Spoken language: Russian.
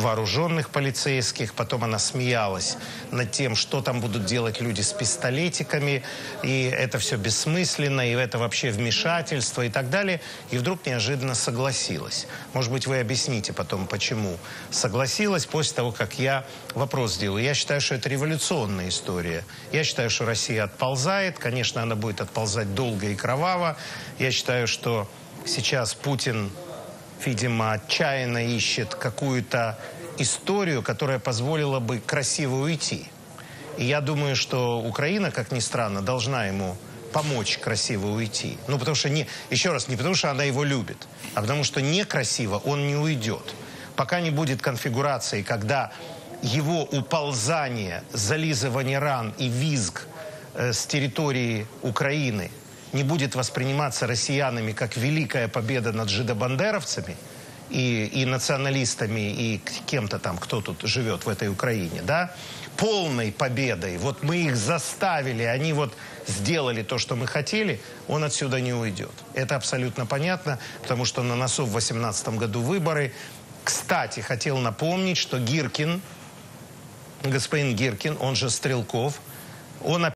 вооруженных полицейских, потом она смеялась над тем, что там будут делать люди с пистолетиками, и это все бессмысленно, и это вообще вмешательство и так далее, и вдруг неожиданно согласилась. Может быть, вы объясните потом, почему согласилась после того, как я вопрос сделаю. Я считаю, что это революционная история. Я считаю, что Россия отползает, конечно, она будет отползать долго и кроваво. Я считаю, что сейчас Путин, видимо, отчаянно ищет какую-то историю, которая позволила бы красиво уйти. И я думаю, что Украина, как ни странно, должна ему помочь красиво уйти. Ну, потому что, еще раз, не потому что она его любит, а потому что некрасиво он не уйдет. Пока не будет конфигурации, когда его уползание, зализывание ран и визг с территории Украины не будет восприниматься россиянами как великая победа над жидобандеровцами и националистами, и кем-то там, кто тут живет в этой Украине, да, полной победой, вот мы их заставили, они вот сделали то, что мы хотели, он отсюда не уйдет. Это абсолютно понятно, потому что на носу в 2018 году выборы. Кстати, хотел напомнить, что Гиркин, господин Гиркин, он же Стрелков, он